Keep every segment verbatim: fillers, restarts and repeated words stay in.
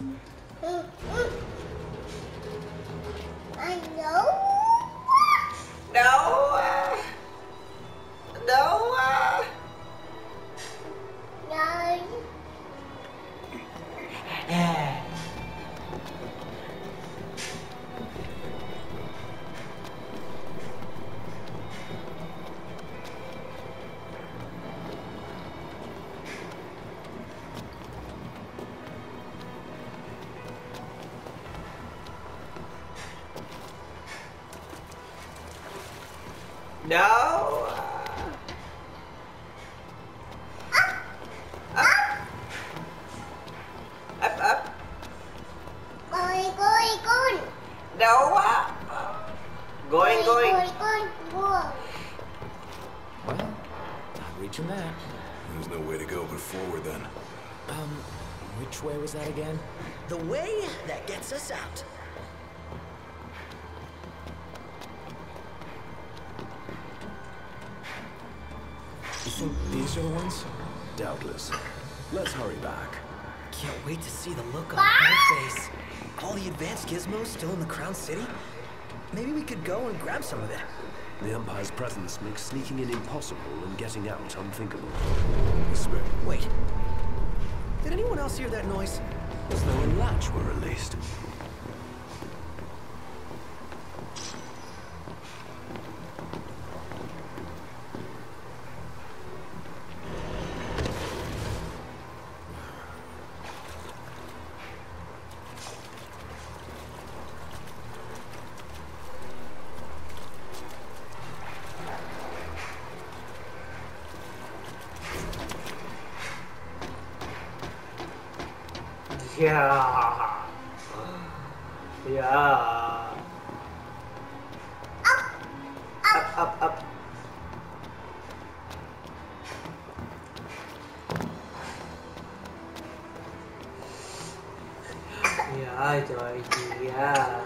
I know. Noah. Noah. No. No. Up. Up, up. Going, going, going. Noah. Going, going. Going, going, going. Well, not reaching that. There's no way to go but forward then. Um, which way was that again? The way that gets us out. You think these are the ones? Doubtless. Let's hurry back. Can't wait to see the look on her face. All the advanced gizmos still in the Crown City? Maybe we could go and grab some of it. The Empire's presence makes sneaking in impossible and getting out unthinkable. Expect Wait. Did anyone else hear that noise? as though a latch were released. Yeah. Yeah. Up, up, up. Yeah, Georgie, yeah.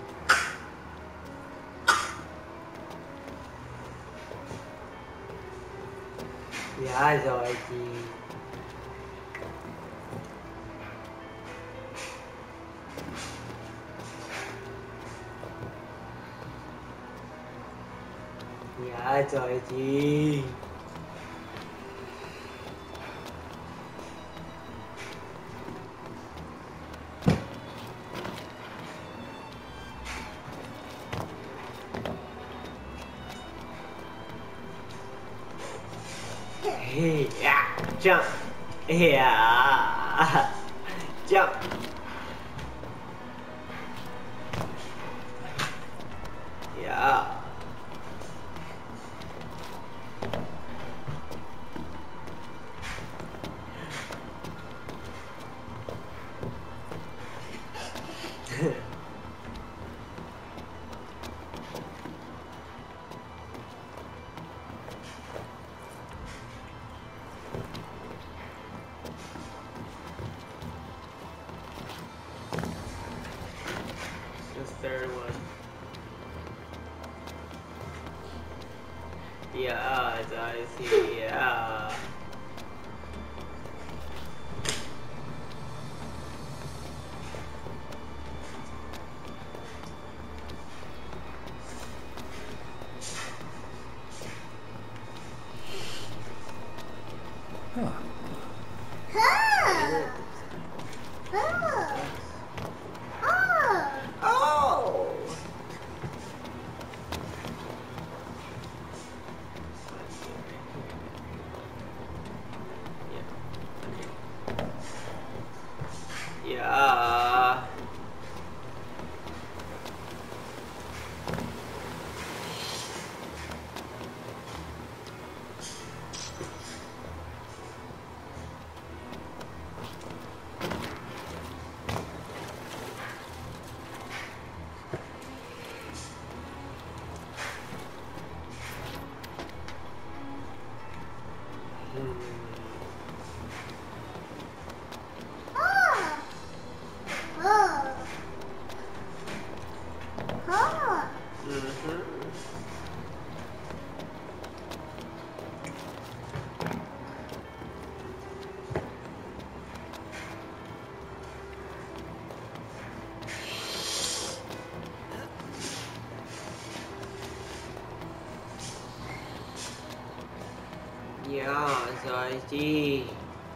Yeah, Georgie. Yeah, Georgie. Yeah, jump. Yeah, jump. Yeah. The third one. Yeah, I see. Yeah. Huh. Huh. Huh. Oh. Oh. Yeah. Yeah, so I see.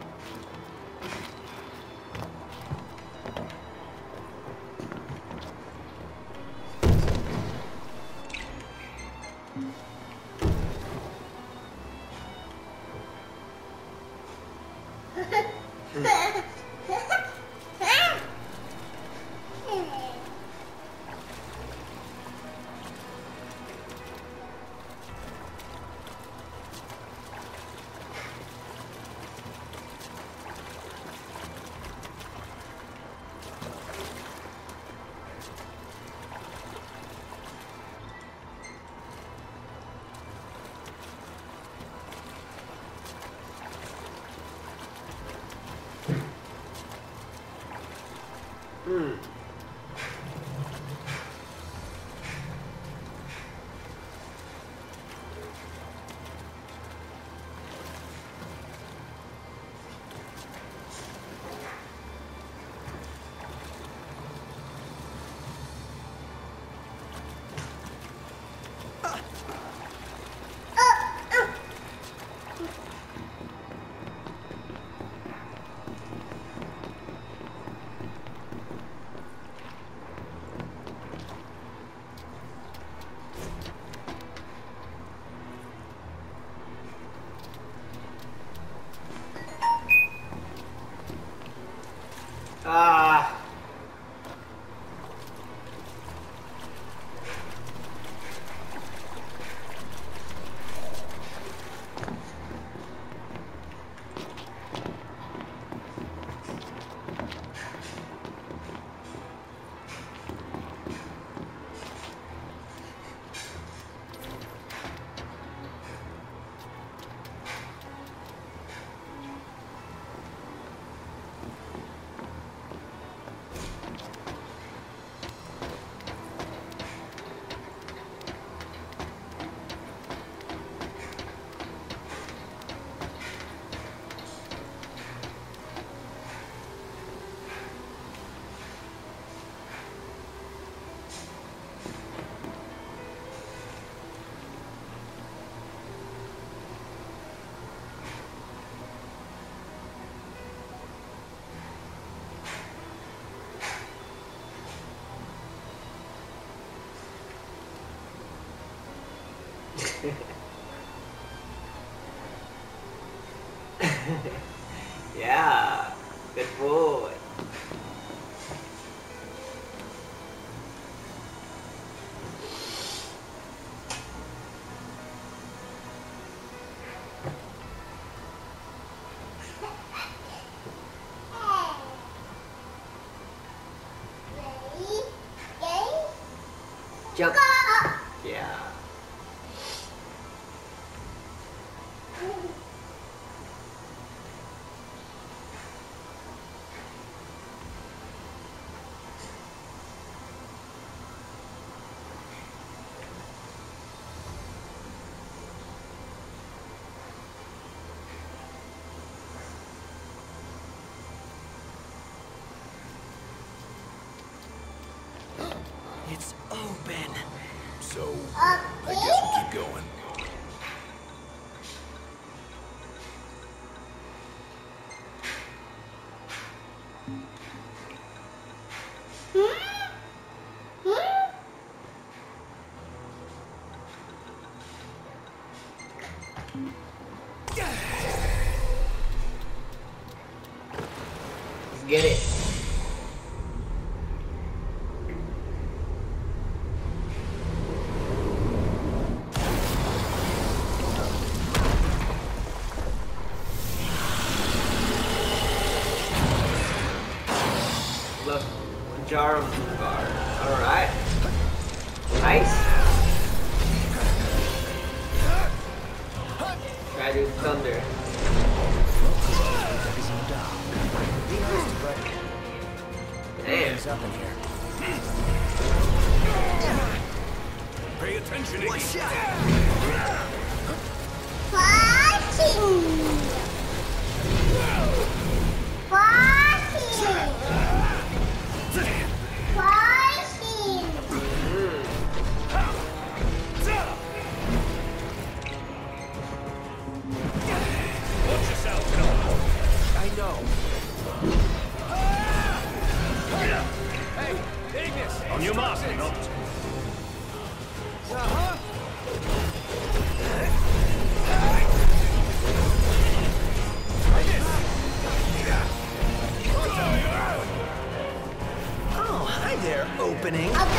Hmm. Ah. Yeah, good boy. Jump. Yeah. It's open. So, I guess we keep going. Let's get it. Look, one jar of bar. Alright. Nice. Try to thunder. Damn. What's up in here? Pay attention, One Iggy. shot. Fighting! Fighting! Fighting! Mm. Hey, Ignis! On your mark, not. Uh-huh. Oh, hi there, opening. Okay.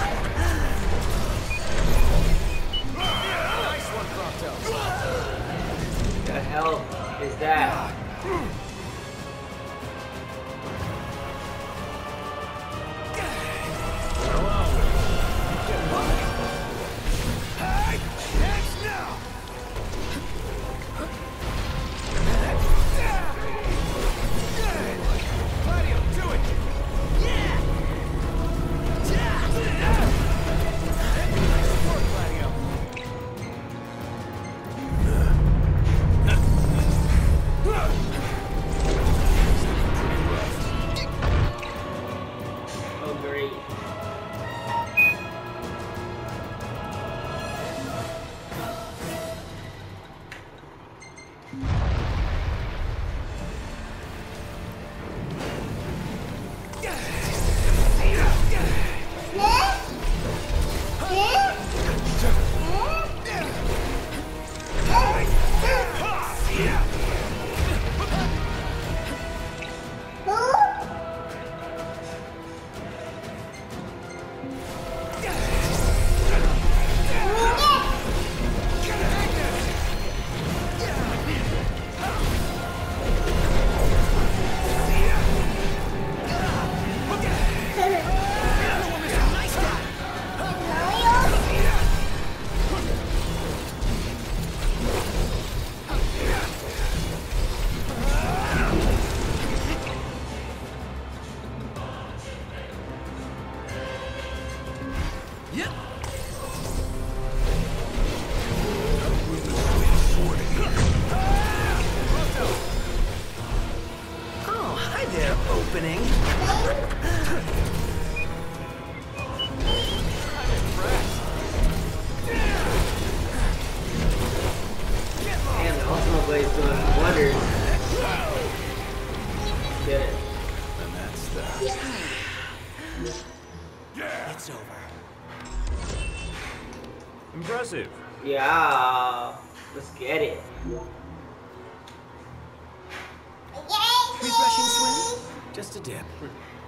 Nice one, Prompto. The hell is that? Hey! Hands now! Gladio, do it! Yeah! Nice work, Gladio. Oh, great. Oh, hi there, opening. Damn, the Ultimate Blade's doing wonders. Get it. And that's that. It's over. Impressive. Yeah. Let's get it. Refreshing swim? Just a dip.